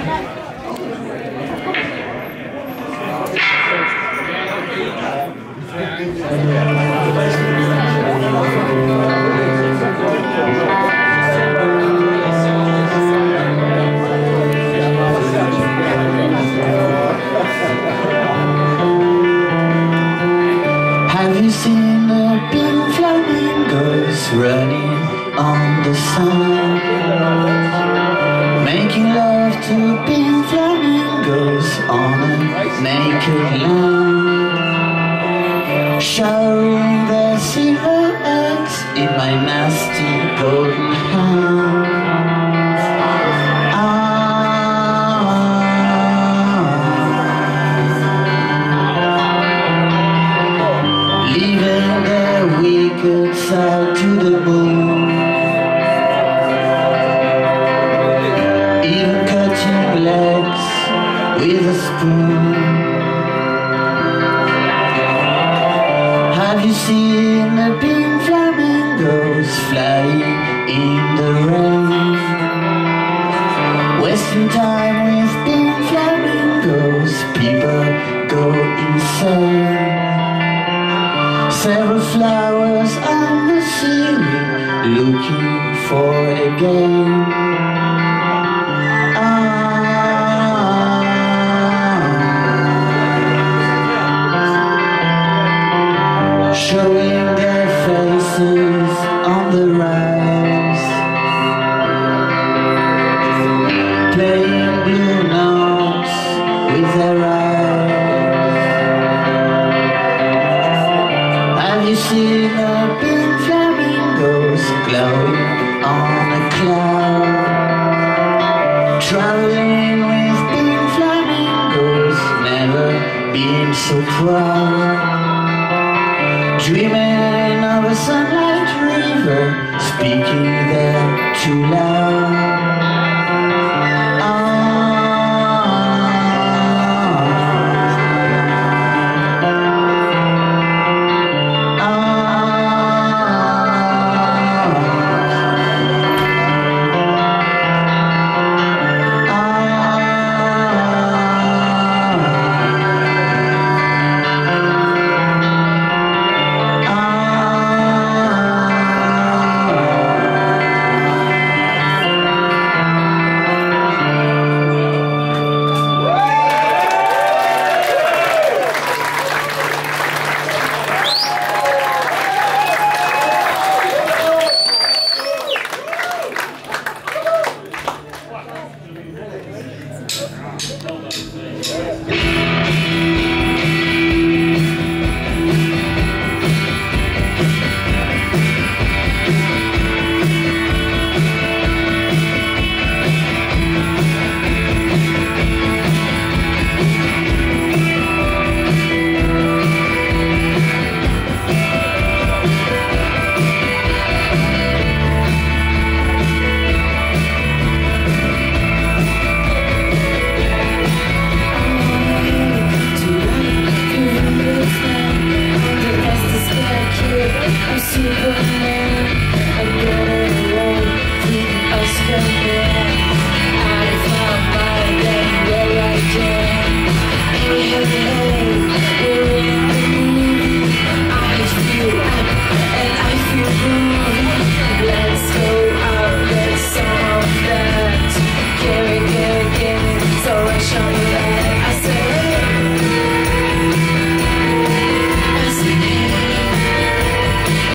Have you seen the pink flamingos running on the sun? Making love to pink flamingos on a naked land, showering their silver eggs in my nasty golden hand. Leaving their wicked side to the moon, even cutting legs with a spoon. Have you seen the pink flamingos flying in the rain? Wasting time with pink flamingos, people go insane. Several flowers on the ceiling, looking for a game. Showing their faces on the rise, playing blue notes with their eyes. Have you seen the pink flamingos glowing on a cloud? Traveling with pink flamingos, never been so proud. Dreaming of a sunlight river, speaking there too loud. Well done.